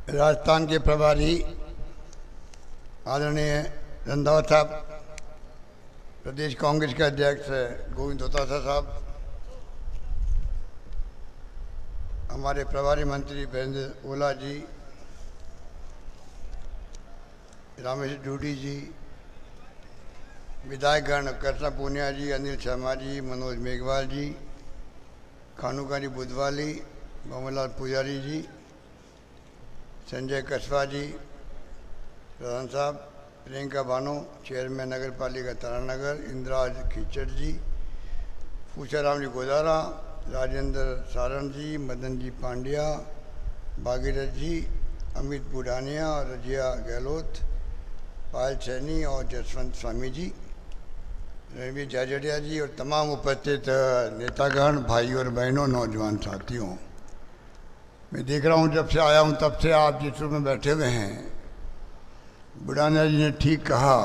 राजस्थान के प्रभारी आदरणीय रंधावा साहब, प्रदेश कांग्रेस के अध्यक्ष गोविंद दोतासा साहब, हमारे प्रभारी मंत्री वीरेंद्र ओला जी, रामेश्वर डूडी जी, विधायकगण कृष्णा पूनिया जी, अनिल शर्मा जी, मनोज मेघवाल जी, खानूकारी बुधवाली, भंवरलाल पुजारी जी, संजय कसवा जी, प्रधान साहब, प्रियंका भानो, चेयरमैन नगर पालिका तारानगर, इंद्राज खीचड़ जी, पूछाराम जी गोदारा, राजेंद्र सारण जी, मदन जी पांड्या, भागीरथ जी, अमित बुढ़ानिया और रजिया गहलोत, पायल सैनी और जसवंत स्वामी जी, रणवीर जाजड़िया जी और तमाम उपस्थित नेतागण, भाई और बहनों, नौजवान साथियों, मैं देख रहा हूँ जब से आया हूँ तब से आप जिस रूम में बैठे हुए हैं। बुढ़ानिया जी ने ठीक कहा,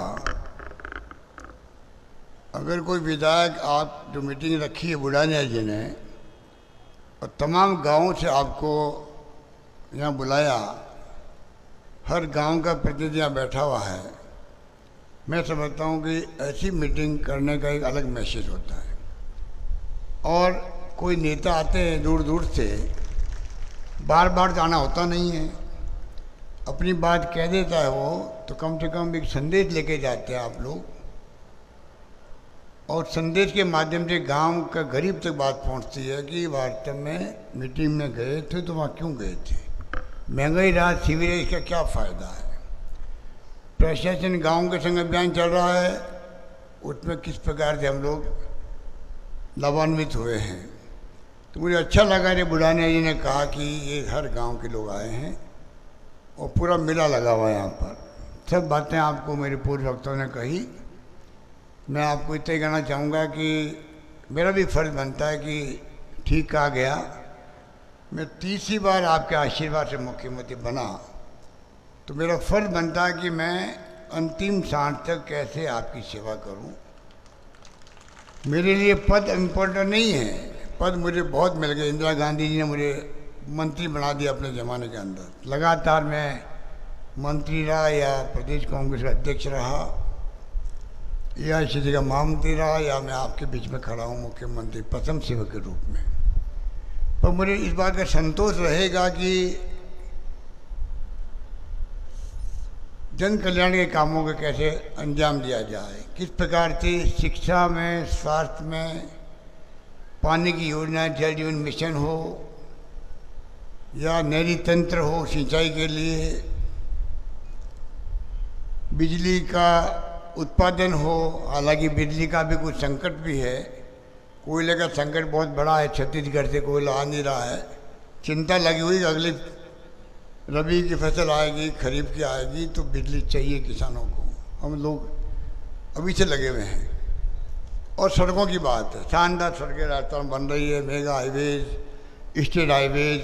अगर कोई विधायक आप जो मीटिंग रखी है बुढ़ानिया जी ने और तमाम गांवों से आपको यहाँ बुलाया, हर गांव का प्रतिनिधि यहाँ बैठा हुआ है, मैं समझता हूँ कि ऐसी मीटिंग करने का एक अलग मैसेज होता है। और कोई नेता आते हैं दूर दूर से, बार बार जाना होता नहीं है, अपनी बात कह देता है वो, तो कम से कम एक संदेश लेके जाते हैं आप लोग, और संदेश के माध्यम से गांव का गरीब तक बात पहुंचती है कि वास्तव में मीटिंग में गए थे तो वहाँ क्यों गए थे, महंगाई राहत सीवरेज का क्या फ़ायदा है, प्रशासन गांव के संग अभियान चल रहा है उसमें किस प्रकार से हम लोग लाभान्वित हुए हैं। तो मुझे अच्छा लगा रे बुढ़ानिया जी ने कहा कि ये हर गांव के लोग आए हैं और पूरा मेला लगा हुआ है यहाँ पर। सब बातें आपको मेरे पूर्व वक्ताओं ने कही। मैं आपको इतना ही कहना चाहूँगा कि मेरा भी फर्ज बनता है कि ठीक कहा गया, मैं तीसरी बार आपके आशीर्वाद से मुख्यमंत्री बना तो मेरा फर्ज बनता है कि मैं अंतिम सांस तक कैसे आपकी सेवा करूं। मेरे लिए पद इम्पोर्टेंट नहीं है, पद मुझे बहुत मिल गए। इंदिरा गांधी जी ने मुझे मंत्री बना दिया अपने ज़माने के अंदर, लगातार मैं मंत्री रहा या प्रदेश कांग्रेस का अध्यक्ष रहा या स्थिति का महामंत्री रहा या मैं आपके बीच में खड़ा हूँ मुख्यमंत्री प्रथम सेवक के रूप में। पर मुझे इस बात का संतोष रहेगा कि जन कल्याण के कामों को कैसे अंजाम दिया जाए, किस प्रकार से शिक्षा में, स्वास्थ्य में, पानी की योजना, जल जीवन मिशन हो या नहरी तंत्र हो सिंचाई के लिए, बिजली का उत्पादन हो। हालांकि बिजली का भी कुछ संकट भी है, कोयले का संकट बहुत बड़ा है, छत्तीसगढ़ से कोयला आ नहीं रहा है, चिंता लगी हुई। अगले रबी की फसल आएगी, खरीफ की आएगी तो बिजली चाहिए किसानों को, हम लोग अभी से लगे हुए हैं। और सड़कों की बात है, शानदार सड़कें राजस्थान बन रही है, mega highways, state highways,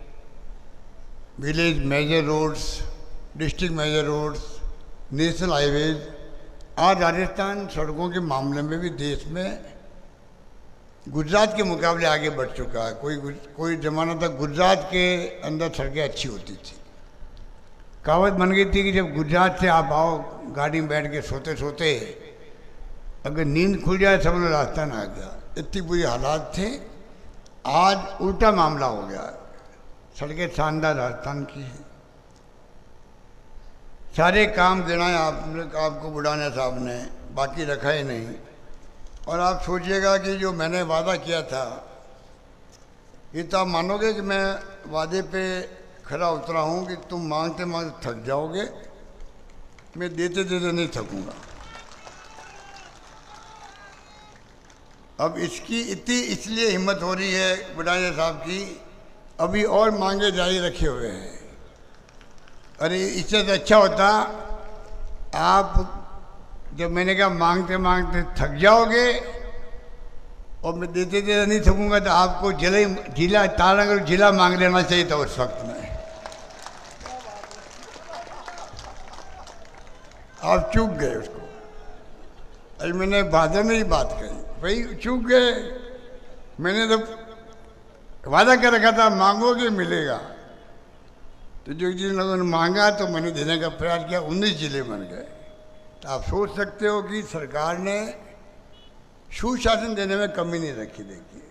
village major roads, district major roads, national highways. आज राजस्थान सड़कों के मामले में भी देश में गुजरात के मुकाबले आगे बढ़ चुका है। कोई जमाना तक गुजरात के अंदर सड़कें अच्छी होती थी, कहावत बन गई थी कि जब गुजरात से आप आओ गाड़ी में बैठ के सोते सोते अगर नींद खुल जाए समझ लो राजस्थान आ गया, इतनी बुरी हालात थे। आज उल्टा मामला हो गया, सड़कें शानदार राजस्थान की हैं, सारे काम गिनाए आपको बुढ़ानिया साहब ने, बाकी रखा ही नहीं। और आप सोचिएगा कि जो मैंने वादा किया था, ये तो आप मानोगे कि मैं वादे पे खरा उतरा हूँ कि तुम मांगते मांगते थक जाओगे, मैं देते देते नहीं थकूँगा। अब इसकी इतनी इसलिए हिम्मत हो रही है बुढ़ानिया साहब की, अभी और मांगे जारी रखे हुए हैं। अरे इससे तो अच्छा होता आप, जब मैंने कहा मांगते मांगते थक जाओगे और मैं देते देते नहीं थकूंगा, तो आपको जिला तारानगर जिला मांग लेना चाहिए था उस वक्त में। आप चूक गए उसको। अरे मैंने भादर में ही बात कही, भाई चूक गए। मैंने तो वादा कर रखा था मांगोगे मिलेगा, तो तो जो जिन लोगों ने मांगा तो मैंने देने का प्रयास किया, 19 जिले बन गए। तो आप सोच सकते हो कि सरकार ने सुशासन देने में कमी नहीं रखी। देखिए,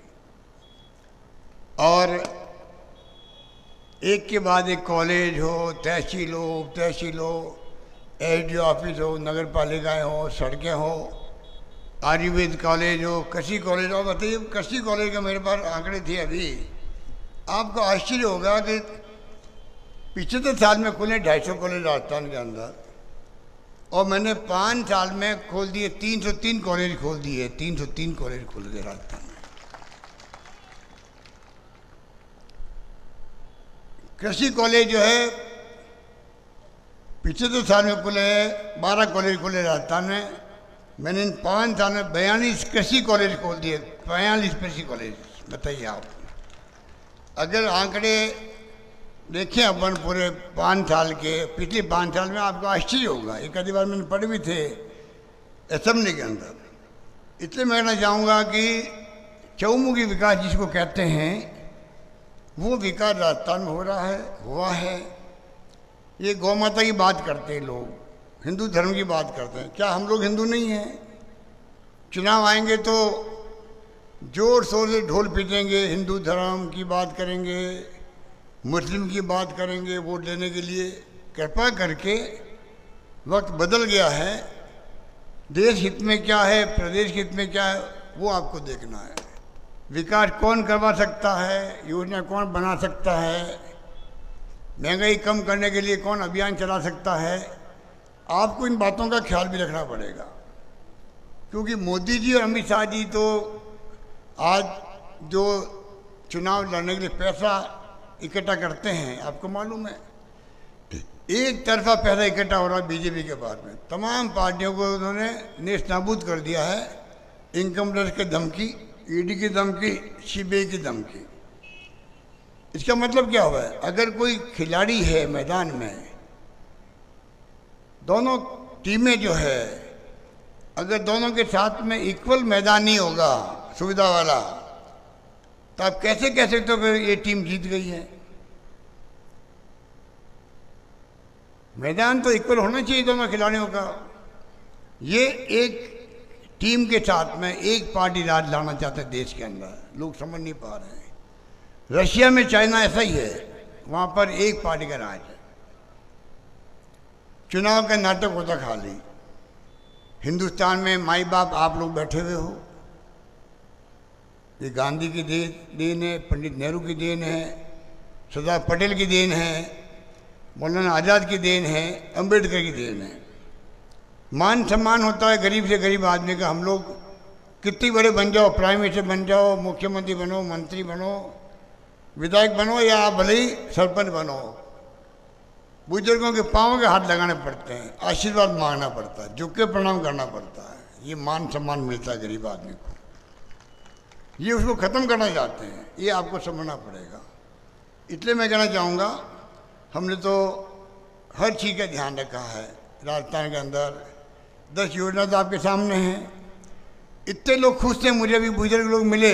और एक के बाद एक कॉलेज हो, तहसील हो, एसडीओ ऑफिस हो, नगर पालिकाएँ हो, सड़कें हो, आयुर्वेद कॉलेज हो, कृषि कॉलेज हो। बताइए, कृषि कॉलेज का मेरे पास आंकड़े थे अभी, आपको आश्चर्य होगा कि 75 साल में खुले 250 कॉलेज राजस्थान के अंदर, और मैंने 5 साल में खोल दिए 303 कॉलेज खोल दिए। 303 कॉलेज खोल दिए राजस्थान में। कृषि कॉलेज जो है 75 साल में खुले हैं, 12 कॉलेज खुले राजस्थान में। मैंने इन 5 साल में 42 कृषि कॉलेज खोल दिए, 42 कृषि कॉलेज। बताइए आप, अगर आंकड़े देखें अपन पूरे 5 साल के, पिछले 5 साल में, आपको आश्चर्य होगा। एक आधी बार मैंने पढ़े भी थे असेंबली के अंदर। इसलिए मैं कहना चाहूँगा कि चौमुखी विकास जिसको कहते हैं, वो विकास राजस्थान में हो रहा है, हुआ है। ये गौ माता की बात करते हैं लोग, हिंदू धर्म की बात करते हैं। क्या हम लोग हिंदू नहीं हैं? चुनाव आएंगे तो जोर शोर से ढोल पीटेंगे, हिंदू धर्म की बात करेंगे, मुस्लिम की बात करेंगे वोट देने के लिए। कृपा करके वक्त बदल गया है। देश हित में क्या है, प्रदेश हित में क्या है, वो आपको देखना है। विकास कौन करवा सकता है, योजना कौन बना सकता है, महंगाई कम करने के लिए कौन अभियान चला सकता है, आपको इन बातों का ख्याल भी रखना पड़ेगा। क्योंकि मोदी जी और अमित शाह जी तो आज जो चुनाव लड़ने के लिए पैसा इकट्ठा करते हैं, आपको मालूम है, एक तरफा पैसा इकट्ठा हो रहा है बीजेपी के बाद में। तमाम पार्टियों को उन्होंने नेस्त नाबूद कर दिया है। इनकम टैक्स की धमकी, ईडी की धमकी, सीबीआई की धमकी। इसका मतलब क्या हुआ है? अगर कोई खिलाड़ी है मैदान में, दोनों टीमें जो है, अगर दोनों के साथ में इक्वल मैदान नहीं होगा सुविधा वाला, तो आप कैसे कह सकते हो कि ये टीम जीत गई है? मैदान तो इक्वल होना चाहिए दोनों खिलाड़ियों का। ये एक टीम के साथ में एक पार्टी राज लाना चाहते हैं देश के अंदर, लोग समझ नहीं पा रहे हैं। रशिया में, चाइना ऐसा ही है, वहां पर एक पार्टी का राज है। चुनाव का नाटक होता खाली। हिंदुस्तान में माई बाप आप लोग बैठे हुए हो, ये गांधी की देन है, पंडित नेहरू की देन है, सरदार पटेल की देन है, मौलाना आज़ाद की देन है, अंबेडकर की देन है। मान सम्मान होता है गरीब से गरीब आदमी का। हम लोग कितने बड़े बन जाओ, प्राइम मिनिस्टर बन जाओ, मुख्यमंत्री बनो, मंत्री बनो, विधायक बनो, या आप भले ही सरपंच बनो, बुजुर्गों के पाँव के हाथ लगाने पड़ते हैं, आशीर्वाद मांगना पड़ता है, झुक के प्रणाम करना पड़ता है। ये मान सम्मान मिलता है गरीब आदमी को। ये उसको ख़त्म करना चाहते हैं, ये आपको समझना पड़ेगा। इसलिए मैं कहना चाहूँगा, हमने तो हर चीज़ का ध्यान रखा है राजस्थान के अंदर। 10 योजना तो आपके सामने हैं। इतने लोग खुश थे, मुझे भी बुजुर्ग लोग मिले,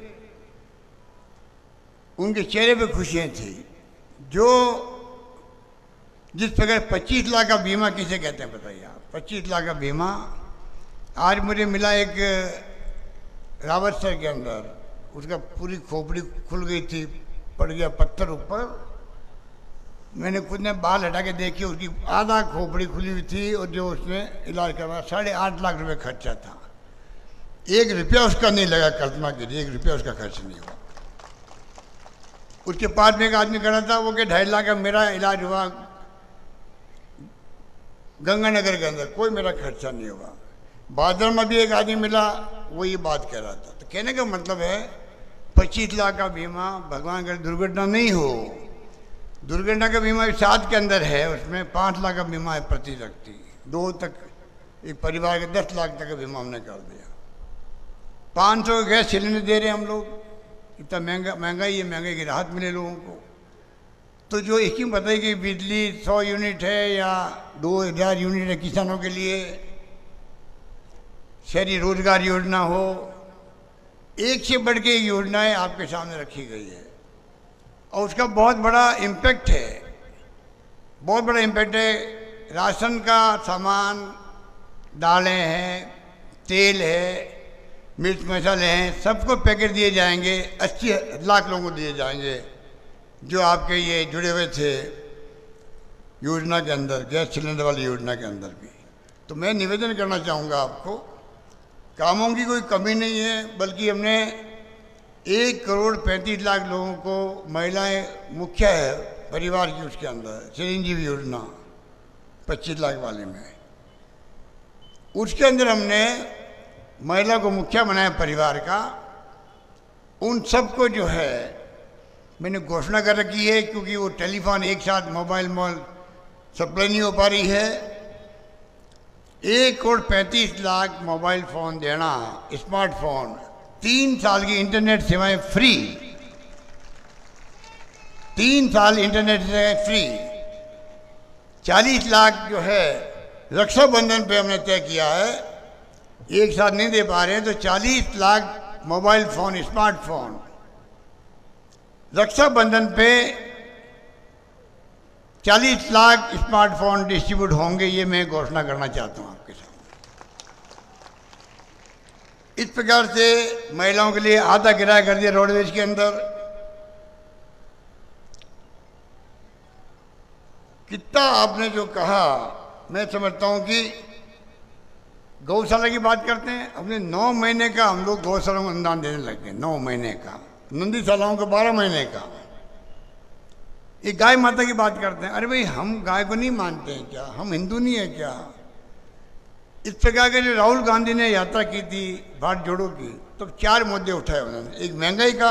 उनके चेहरे पे खुशियाँ थी। जो जिस प्रकार 25 लाख का बीमा किसे कहते हैं बताइए आप? 25 लाख का बीमा आज मुझे मिला एक रावतसर के अंदर, उसका पूरी खोपड़ी खुल गई थी, पड़ गया पत्थर ऊपर। मैंने खुद ने बाल हटा के देखी, उसकी आधा खोपड़ी खुली हुई थी, और जो उसने इलाज करवाया 8.5 लाख रुपए खर्चा था। 1 रुपया उसका नहीं लगा, कल्पना के लिए 1 रुपया उसका खर्च नहीं हुआ। उसके पास में एक आदमी खड़ा था, वो के 2.5 लाख का मेरा इलाज हुआ गंगानगर के अंदर, कोई मेरा खर्चा नहीं हुआ। बादल में भी एक आदमी मिला, वो ये बात कह रहा था। तो कहने का मतलब है 25 लाख का बीमा, भगवान करे दुर्घटना नहीं हो, दुर्घटना का बीमा 7 के अंदर है, उसमें 5 लाख का बीमा है प्रति व्यक्ति, 2 तक एक परिवार के 10 लाख तक का बीमा हमने कर दिया। 500 का गैस सिलेंडर दे रहे हैं हम लोग, इतना महंगाई है, महंगाई की राहत मिले लोगों को। तो जो स्कीम बताई कि बिजली 100 यूनिट है या 2000 यूनिट है किसानों के लिए, शहरी रोजगार योजना हो, एक से बढ़ के एक योजनाएं आपके सामने रखी गई है, और उसका बहुत बड़ा इम्पैक्ट है। बहुत बड़ा इम्पैक्ट है। राशन का सामान, दालें हैं, तेल है, मिर्च मसाले हैं, सबको पैकेट दिए जाएंगे। 80 लाख लोगों को दिए जाएंगे जो आपके ये जुड़े हुए थे योजना के अंदर, गैस सिलेंडर वाली योजना के अंदर भी। तो मैं निवेदन करना चाहूँगा आपको, कामों की कोई कमी नहीं है, बल्कि हमने 1,35,00,000 लोगों को, महिलाएं मुख्य है परिवार की, उसके अंदर चिरंजीवी योजना 25 लाख वाले में, उसके अंदर हमने महिला को मुखिया बनाया परिवार का। उन सबको जो है मैंने घोषणा कर रखी है, क्योंकि वो टेलीफोन एक साथ मोबाइल सप्लाई नहीं हो पा रही है। 1,35,00,000 मोबाइल फ़ोन देना, स्मार्टफोन, 3 साल की इंटरनेट सेवाएं फ्री, 3 साल इंटरनेट सेवाएं फ्री। 40 लाख जो है रक्षाबंधन पे हमने तय किया है, एक साथ नहीं दे पा रहे हैं, तो 40 lakh mobile phone, smartphone Rakshabandhan पे 40 लाख स्मार्टफोन डिस्ट्रीब्यूट होंगे। ये मैं घोषणा करना चाहता हूँ आपके सामने। इस प्रकार से महिलाओं के लिए आधा किराया कर दिया रोडवेज के अंदर। कितना आपने जो कहा, मैं समझता हूँ कि गौशाला की बात करते हैं, अपने 9 महीने का हम लोग गौशाला को अनुदान देने लगे, 9 महीने का, नंदीशालाओं को 12 महीने का। ये गाय माता की बात करते हैं, अरे भाई हम गाय को नहीं मानते हैं क्या? हम हिंदू नहीं है क्या? इस प्रकार के जो राहुल गांधी ने यात्रा की थी भारत जोड़ो की, तो 4 मुद्दे उठाए उन्होंने। एक महंगाई का,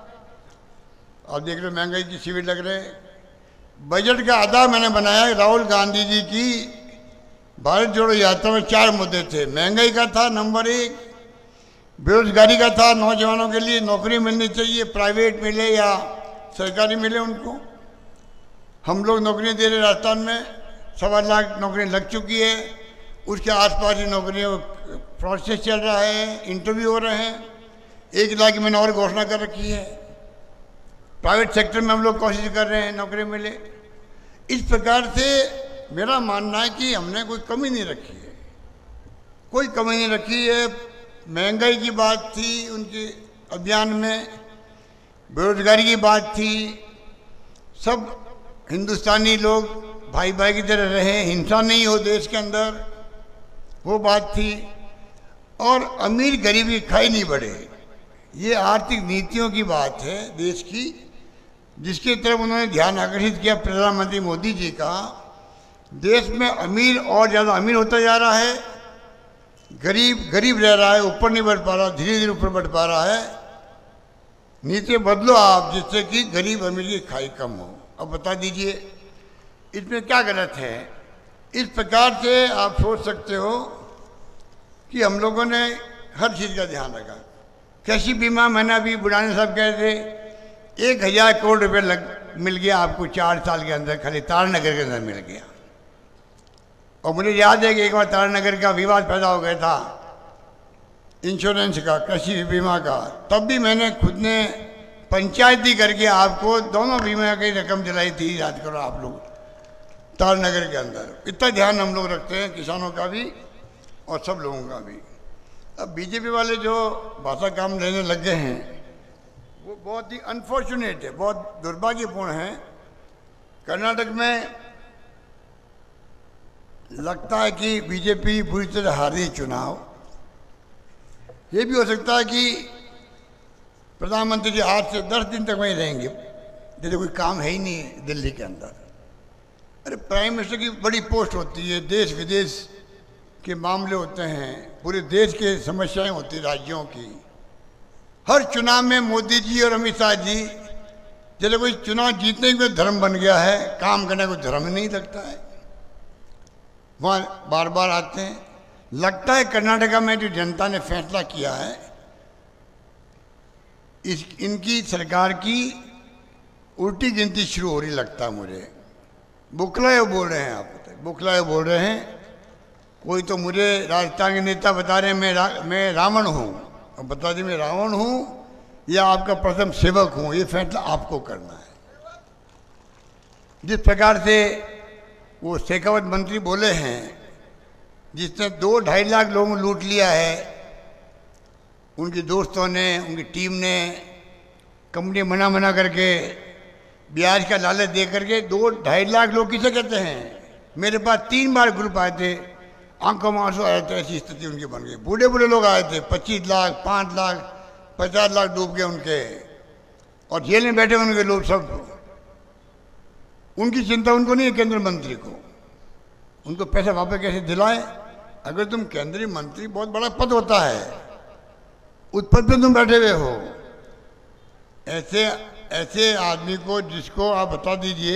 आप देख रहे हो महंगाई की शिविर लग रहे। बजट का आधार मैंने बनाया, राहुल गांधी जी की भारत जोड़ो यात्रा में 4 मुद्दे थे। महंगाई का था नंबर 1, बेरोजगारी का था, नौजवानों के लिए नौकरी मिलनी चाहिए, प्राइवेट मिले या सरकारी मिले उनको। हम लोग नौकरियां दे रहे, राजस्थान में 1.25 लाख नौकरियां लग चुकी है, उसके आसपास ही नौकरियों प्रोसेस चल रहा है, इंटरव्यू हो रहे हैं। 1 लाख की मैंने और घोषणा कर रखी है। प्राइवेट सेक्टर में हम लोग कोशिश कर रहे हैं नौकरी मिले। इस प्रकार से मेरा मानना है कि हमने कोई कमी नहीं रखी है, कोई कमी नहीं रखी है। महंगाई की बात थी उनके अभियान में, बेरोजगारी की बात थी, सब हिंदुस्तानी लोग भाई भाई की तरह रहे, हिंसा नहीं हो देश के अंदर, वो बात थी। और अमीर गरीब की खाई नहीं बढ़े, ये आर्थिक नीतियों की बात है देश की, जिसकी तरफ उन्होंने ध्यान आकर्षित किया प्रधानमंत्री मोदी जी का। देश में अमीर और ज़्यादा अमीर होता जा रहा है, गरीब गरीब रह रहा है, ऊपर नहीं बढ़ पा रहा, धीरे धीरे ऊपर बढ़ पा रहा है। नीति बदलो आप, जिससे कि गरीब अमीर की खाई कम हो। अब बता दीजिए इसमें क्या गलत है? इस प्रकार से आप सोच सकते हो कि हम लोगों ने हर चीज़ का ध्यान रखा। कृषि बीमा, मैंने अभी बुढ़ाने साहब कह रहे थे 1,000 करोड़ रुपये मिल गया आपको 4 साल के अंदर, खाली तारानगर के अंदर मिल गया। और मुझे याद है कि एक बार तारानगर का विवाद पैदा हो गया था इंश्योरेंस का, कृषि बीमा का, तब भी मैंने खुद ने पंचायती करके आपको दोनों बीमा की रकम दिलाई थी, याद करो आप लोग, तारानगर के अंदर। इतना ध्यान हम लोग रखते हैं किसानों का भी और सब लोगों का भी। अब बीजेपी वाले जो भाषा काम लेने लग गए हैं, वो बहुत ही अनफॉर्चुनेट है, बहुत दुर्भाग्यपूर्ण है। कर्नाटक में लगता है कि बीजेपी पूरी तरह हार रही चुनाव। ये भी हो सकता है कि प्रधानमंत्री जी आज से 10 दिन तक वहीं रहेंगे, जैसे कोई काम है ही नहीं दिल्ली के अंदर। अरे प्राइम मिनिस्टर की बड़ी पोस्ट होती है, देश विदेश के मामले होते हैं, पूरे देश के समस्याएं होती हैं राज्यों की। हर चुनाव में मोदी जी और अमित शाह जी, जैसे कोई चुनाव जीतने का धर्म बन गया है, काम करने को धर्म नहीं लगता है, वहाँ बार बार आते हैं। लगता है कर्नाटका में जो जनता ने फैसला किया है, इनकी सरकार की उल्टी गिनती शुरू हो रही लगता है मुझे। बुखलाए बोल रहे हैं, आप बुखलाए बोल रहे हैं। कोई तो मुझे राजस्थान के नेता बता रहे हैं मैं रावण हूँ। अब बता दी मैं रावण हूँ या आपका प्रथम सेवक हूँ, ये फैसला आपको करना है। जिस प्रकार से वो शेखावत मंत्री बोले हैं जिसने 2-2.5 लाख लोगों को लूट लिया है, उनके दोस्तों ने, उनकी टीम ने, कंपनी मना करके ब्याज का लालच दे करके 2-2.5 लाख लोग किसे कहते हैं। मेरे पास 3 बार ग्रुप आए थे, आंखों में आंसू आए थे, ऐसी स्थिति उनकी बन गई। बूढ़े लोग आए थे, 25 लाख, 5 लाख, 50 लाख डूब गए उनके, और जेल में बैठे उनके लोग सब। उनकी चिंता उनको नहीं है, केंद्रीय मंत्री को। उनको पैसा वापस कैसे दिलाए। अगर तुम केंद्रीय मंत्री, बहुत बड़ा पद होता है, उस पद पे तुम बैठे हुए हो, ऐसे आदमी को जिसको आप बता दीजिए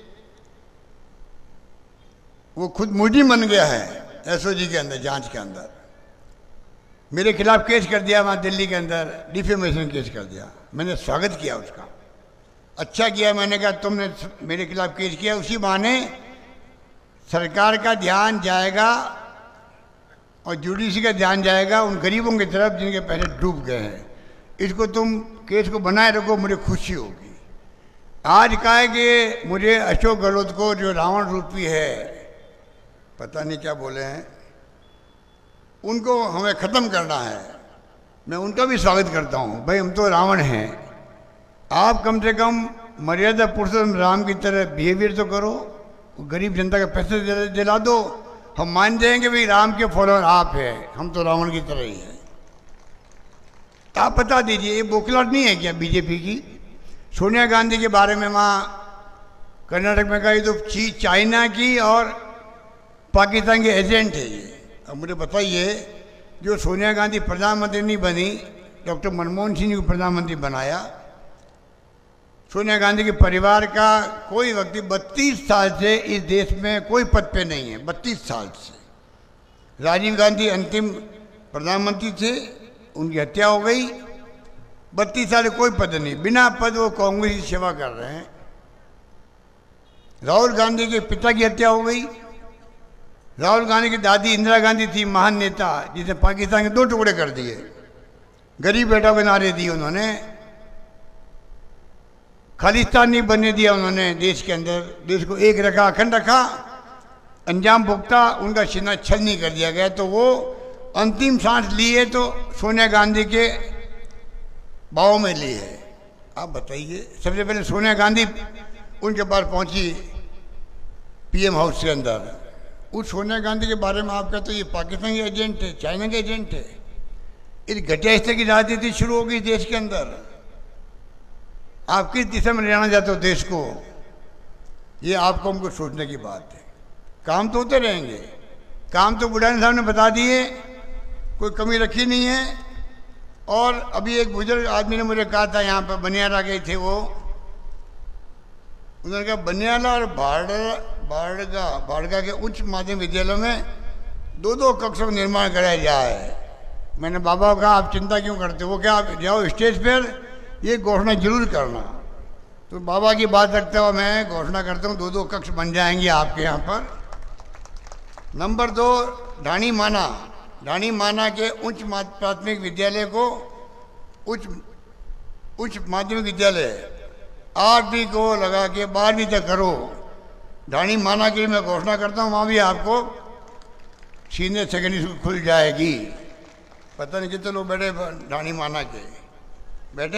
वो खुद मुजरिम बन गया है एसओजी के अंदर, जांच के अंदर, मेरे खिलाफ केस कर दिया वहाँ दिल्ली के अंदर, डिफेमेशन केस कर दिया। मैंने स्वागत किया उसका, अच्छा किया। मैंने कहा तुमने मेरे खिलाफ केस किया, उसी बहाने सरकार का ध्यान जाएगा और जुडिशरी का ध्यान जाएगा उन गरीबों की तरफ जिनके पैसे डूब गए हैं। इसको तुम केस को बनाए रखो, मुझे खुशी होगी। आज कहा है कि मुझे अशोक गहलोत को, जो रावण रूपी है, पता नहीं क्या बोले हैं, उनको हमें ख़त्म करना है। मैं उनका भी स्वागत करता हूँ। भाई हम तो रावण हैं, आप कम से कम मर्यादा पुरुषोत्तम राम की तरह बिहेवियर तो करो, गरीब जनता का पैसे दिला दो, हम मान जाएंगे भाई राम के फॉलोअर आप हैं, हम तो रावण की तरह ही हैं। तो आप बता दीजिए, ये बौखलाहट नहीं है क्या बीजेपी की? सोनिया गांधी के बारे में वहाँ कर्नाटक में कहा ये तो चीज चाइना की और पाकिस्तान के एजेंट है ये। अब मुझे बताइए, जो सोनिया गांधी प्रधानमंत्री नहीं बनी, डॉक्टर मनमोहन सिंह को प्रधानमंत्री बनाया। सोनिया गांधी के परिवार का कोई व्यक्ति 32 साल से इस देश में कोई पद पे नहीं है, 32 साल से। राजीव गांधी अंतिम प्रधानमंत्री थे, उनकी हत्या हो गई, 32 साल कोई पद नहीं, बिना पद वो कांग्रेस की सेवा कर रहे हैं। राहुल गांधी के पिता की हत्या हो गई। राहुल गांधी की दादी इंदिरा गांधी थी, महान नेता, जिसे पाकिस्तान के 2 टुकड़े कर दिए, गरीब बेटा के नारे दिए उन्होंने, खालिस्तान नहीं बनने दिया उन्होंने देश के अंदर, देश को एक रखा, अखंड रखा, अंजाम भुगता, उनका सीना छलनी कर दिया गया। तो वो अंतिम सांस लिए तो सोनिया गांधी के बाहों में ली है। आप बताइए, सबसे पहले सोनिया गांधी उनके पास पहुंची पीएम हाउस के अंदर। उस सोनिया गांधी के बारे में आप कहते तो ये पाकिस्तान के एजेंट है, चाइना के एजेंट है। इस घटिया स्तर की राजनीति शुरू हो गई देश के अंदर। आप किस दिशा में ले जाना चाहते हो देश को, ये आपको हमको सोचने की बात है। काम तो होते रहेंगे, काम तो बुढ़ानी साहब ने बता दिए, कोई कमी रखी नहीं है। और अभी एक बुजुर्ग आदमी ने मुझे कहा था, यहाँ पर बनियाला गए थे वो, उन्होंने कहा बनियाला और बाड़गा के उच्च माध्यमिक विद्यालयों में 2-2 कक्षों का निर्माण कराया जाए। मैंने बाबा को कहा आप चिंता क्यों करते हो? वो क्या, आप जाओ स्टेज पर ये घोषणा जरूर करना। तो बाबा की बात रखते हुए मैं घोषणा करता हूँ 2-2 कक्ष बन जाएंगे आपके यहाँ पर। नंबर 2, ढाणी माना के उच्च प्राथमिक विद्यालय को उच्च माध्यमिक विद्यालय 8वीं को लगा के 12वीं तक करो। ढाणी माना के लिए मैं घोषणा करता हूँ, वहाँ भी आपको सीनियर सेकेंडरी स्कूल खुल जाएगी। पता नहीं कितने लोग बैठे ढाणी माना के बैठे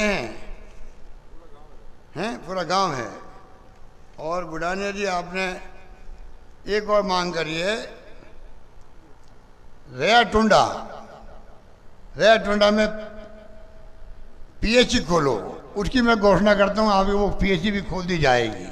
हैं पूरा गांव है। और बुढ़ानिया जी आपने एक और मांग करी है, रेया टुंडा में पीएचडी खोलो, उसकी मैं घोषणा करता हूँ, अभी वो पीएचडी भी खोल दी जाएगी।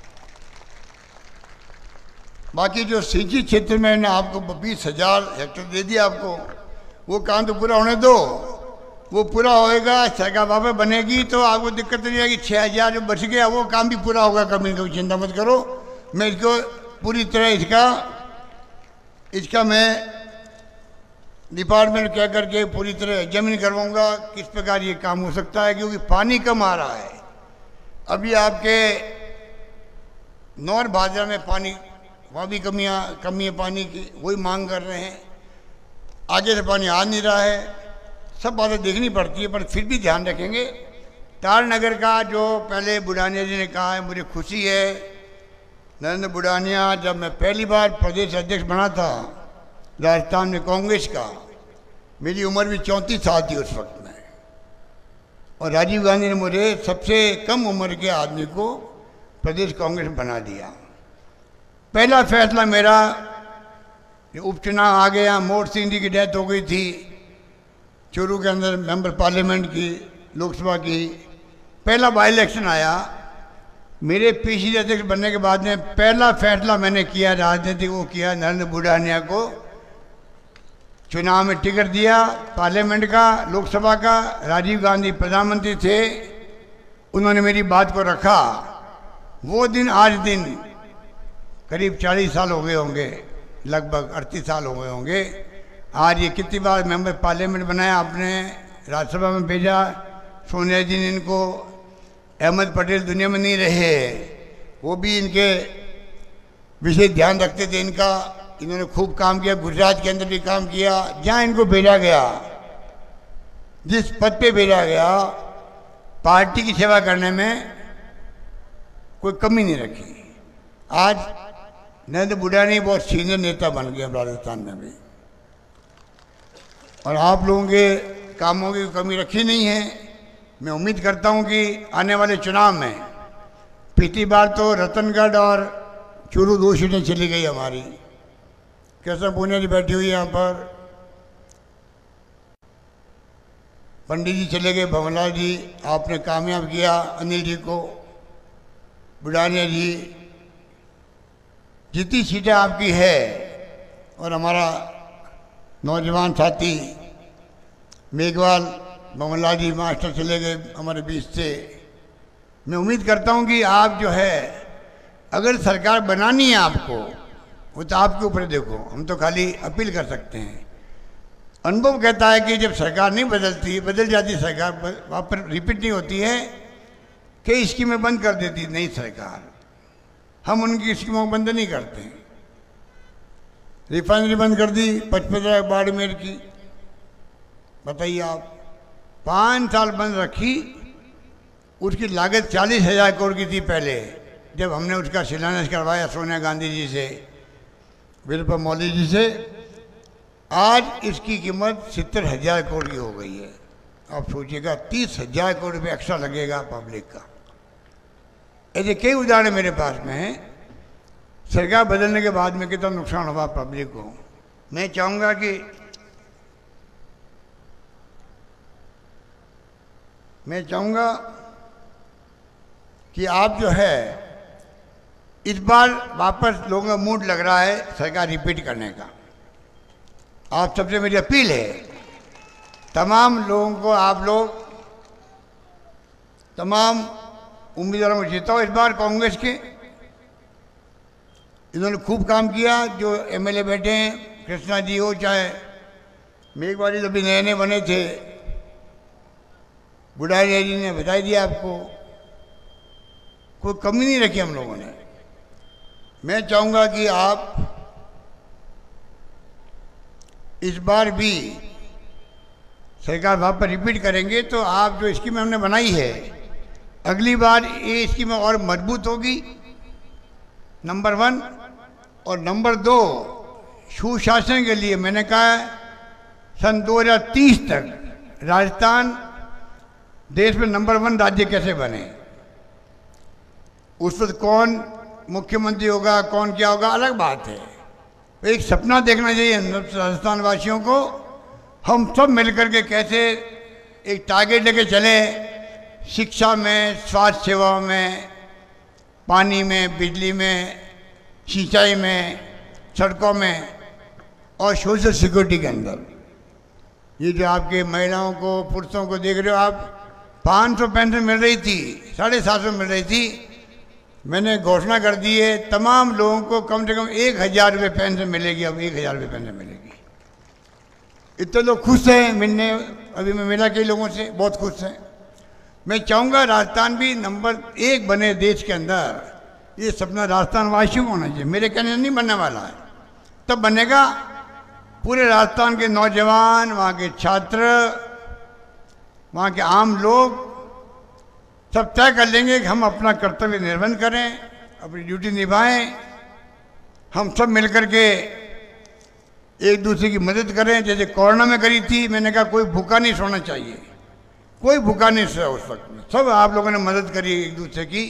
बाकी जो सिंचाई क्षेत्र में ने आपको 20,000 हेक्टेयर दे दिया आपको, वो काम तो पूरा होने दो, वो पूरा होएगा, सरकार वापस बनेगी तो आपको दिक्कत नहीं आएगी। 6,000 जो बच गया वो काम भी पूरा होगा, कभी कोई चिंता मत करो। मैं इसको पूरी तरह इसका मैं डिपार्टमेंट कह करके पूरी तरह एग्जामिन करवाऊंगा किस प्रकार ये काम हो सकता है, क्योंकि पानी कम आ रहा है। अभी आपके नॉर्थ बाजार में पानी, वहाँ भी कमी है पानी की, वही मांग कर रहे हैं। आगे से पानी आ नहीं रहा है, सब बातें देखनी पड़ती है, पर फिर भी ध्यान रखेंगे। तारनगर का जो पहले बुढ़ानिया जी ने कहा है, मुझे खुशी है नरेंद्र बुढ़ानिया जब मैं पहली बार प्रदेश अध्यक्ष बना था राजस्थान में कांग्रेस का, मेरी उम्र भी 34 साल थी उस वक्त में, और राजीव गांधी ने मुझे सबसे कम उम्र के आदमी को प्रदेश कांग्रेस में बना दिया। पहला फैसला मेरा, उपचुनाव आ गया, मोर सिंह जी की डेथ हो गई थी चूरू के अंदर, मेंबर पार्लियामेंट की, लोकसभा की, पहला बाई इलेक्शन आया। मेरे पीसीसी अध्यक्ष बनने के बाद में पहला फैसला मैंने किया राजनीतिक, वो किया नरेंद्र बुढ़ानिया को चुनाव में टिकट दिया, पार्लियामेंट का, लोकसभा का। राजीव गांधी प्रधानमंत्री थे, उन्होंने मेरी बात को रखा। वो दिन आज दिन करीब 40 साल हो गए होंगे, लगभग 38 साल हो गए होंगे। आज ये कितनी बार मेंबर पार्लियामेंट बनाया आपने, राज्यसभा में भेजा, सोनिया जी ने इनको, अहमद पटेल दुनिया में नहीं रहे, वो भी इनके विशेष ध्यान रखते थे इनका, इन्होंने खूब काम किया, गुजरात के अंदर भी काम किया। जहाँ इनको भेजा गया, जिस पद पे भेजा गया, पार्टी की सेवा करने में कोई कमी नहीं रखी। आज नरेंद्र बुढ़ानिया बहुत सीनियर नेता बन गया राजस्थान में भी, और आप लोगों के कामों की कमी रखी नहीं है। मैं उम्मीद करता हूं कि आने वाले चुनाव में, पिछली बार तो रतनगढ़ और चूरू 2 सीटें चली गई हमारी, कैसा पूनिया जी बैठी हुई यहाँ पर, पंडित जी चले गए, भंवरलाल जी आपने कामयाब किया, अनिल जी को, बुढ़ानिया जी, जितनी सीटें आपकी है, और हमारा नौजवान साथी मेघवाल भंवरलाल जी मास्टर चले गए हमारे बीच से। मैं उम्मीद करता हूं कि आप जो है, अगर सरकार बनानी है आपको, वो तो आपके ऊपर देखो, हम तो खाली अपील कर सकते हैं। अनुभव कहता है कि जब सरकार नहीं बदलती, बदल जाती सरकार, वापस रिपीट नहीं होती है, कई स्कीमें बंद कर देती नई सरकार, हम उनकी स्कीमों को बंद नहीं करते हैं। रिफाइनरी बंद कर दी 55 बाड़मेर की, बताइए आप, 5 साल बंद रखी, उसकी लागत 40,000 करोड़ की थी पहले, जब हमने उसका शिलान्यास करवाया सोनिया गांधी जी से, वीरप्पा मोइली जी से। आज इसकी कीमत 70,000 करोड़ की हो गई है। आप सोचिएगा 30,000 करोड़ रुपये एक्स्ट्रा लगेगा पब्लिक का। ऐसे कई उदाहरण मेरे पास में हैं, सरकार बदलने के बाद में कितना नुकसान हुआ पब्लिक को। मैं चाहूँगा कि आप जो है, इस बार वापस लोगों का मूड लग रहा है सरकार रिपीट करने का। आप सबसे मेरी अपील है, तमाम लोगों को, आप लोग तमाम उम्मीदवारों को जिताओ इस बार कांग्रेस के। इन्होंने खूब काम किया, जो एमएलए बैठे हैं, कृष्णा जी हो चाहे मेघवाल जी, तो भी नए नए बने थे, बुढ़ानिया जी ने बता दिया आपको, कोई कमी नहीं रखी हम लोगों ने। मैं चाहूँगा कि आप इस बार भी सरकार वापस रिपीट करेंगे, तो आप जो स्कीम हमने बनाई है, अगली बार ये स्कीम और मजबूत होगी, नंबर 1। और नंबर 2, सुशासन के लिए मैंने कहा सन 2030 तक राजस्थान देश में नंबर 1 राज्य कैसे बने। उस वक्त कौन मुख्यमंत्री होगा, कौन क्या होगा, अलग बात है। एक सपना देखना चाहिए राजस्थान वासियों को, हम सब मिलकर के कैसे एक टारगेट लेके चले, शिक्षा में, स्वास्थ्य सेवाओं में, पानी में, बिजली में, सिंचाई में, सड़कों में, और सोशल सिक्योरिटी के अंदर। ये जो आपके महिलाओं को, पुरुषों को देख रहे हो आप, 500 पेंशन मिल रही थी, 750 मिल रही थी, मैंने घोषणा कर दी है तमाम लोगों को कम से कम 1,000 रुपये पेंशन मिलेगी। अब 1,000 रुपये पेंशन मिलेगी। इतने लोग खुश हैं मिलने, अभी मैं मिला कई लोगों से, बहुत खुश हैं। मैं चाहूँगा राजस्थान भी नंबर 1 बने देश के अंदर। ये सपना राजस्थान वासियों को होना चाहिए, मेरे कहने नहीं बनने वाला है, तब बनेगा। पूरे राजस्थान के नौजवान, वहाँ के छात्र, वहाँ के आम लोग सब तय कर लेंगे कि हम अपना कर्तव्य निर्वहन करें, अपनी ड्यूटी निभाएं, हम सब मिलकर के एक दूसरे की मदद करें। जैसे कोरोना में करी थी, मैंने कहा कोई भूखा नहीं सोना चाहिए, कोई भूखा नहीं सोया उस वक्त में, सब आप लोगों ने मदद करी एक दूसरे की।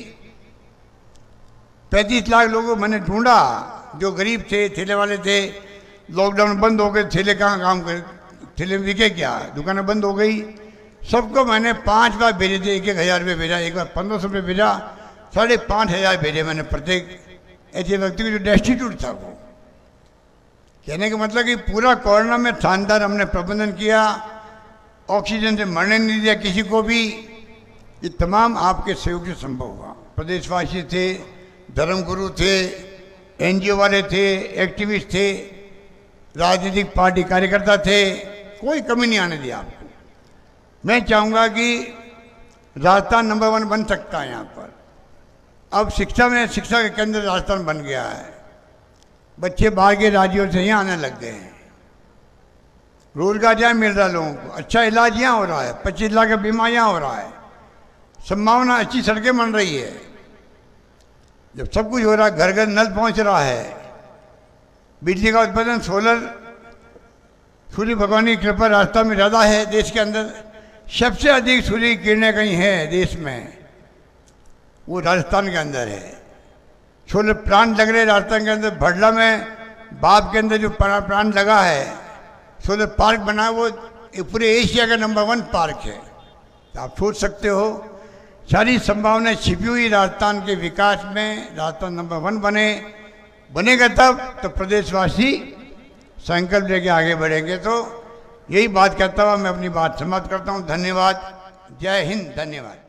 35 लाख लोगों को मैंने ढूंढा जो गरीब थे, ठेले वाले थे, लॉकडाउन बंद हो गए, ठेले कहाँ काम करे, ठेले में बिके क्या, दुकानें बंद हो गई, सबको मैंने 5 बार भेजे थे, 1,000 रुपये भेजा, एक बार 1,500 रुपये भेजा, 5,500 भेजे मैंने प्रत्येक ऐसे व्यक्ति को जो डेस्टिट्यूट था। वो कहने का मतलब कि पूरा कोरोना में शानदार हमने प्रबंधन किया, ऑक्सीजन से मरने नहीं दिया किसी को भी। ये तमाम आपके सहयोग से संभव हुआ। प्रदेशवासी थे, धर्मगुरु थे, एनजीओ वाले थे, एक्टिविस्ट थे, राजनीतिक पार्टी कार्यकर्ता थे, कोई कमी नहीं आने दिया आपको। मैं चाहूँगा कि राजस्थान नंबर 1 बन सकता है यहाँ पर। अब शिक्षा में, शिक्षा के केंद्र राजस्थान बन गया है, बच्चे बाहर के राज्यों से यहाँ आने लग गए हैं, रोजगार यहाँ मिल रहा है लोगों को, अच्छा इलाज यहाँ हो रहा है, 25 लाख का बीमा यहाँ हो रहा है, संभावना, अच्छी सड़कें बन रही है। जब सब कुछ हो रहा है, घर घर नल पहुँच रहा है, बिजली का उत्पादन सोलर, सूर्य भगवान की कृपा राजस्थान में ज़्यादा है। देश के अंदर सबसे अधिक सूर्य की किरणें कहीं हैं देश में, वो राजस्थान के अंदर है। सोलर प्लांट लग रहे राजस्थान के अंदर, भडला में बाप के अंदर जो प्लांट लगा है, सोलर पार्क बना है, वो पूरे एशिया का नंबर 1 पार्क है। तो आप सोच सकते हो सारी संभावनाएं छिपी हुई राजस्थान के विकास में। राजस्थान नंबर 1 बनेगा तब तो प्रदेशवासी संकल्प लेके आगे बढ़ेंगे। तो यही बात कहता हुआ मैं अपनी बात समाप्त करता हूँ। धन्यवाद। जय हिंद। धन्यवाद।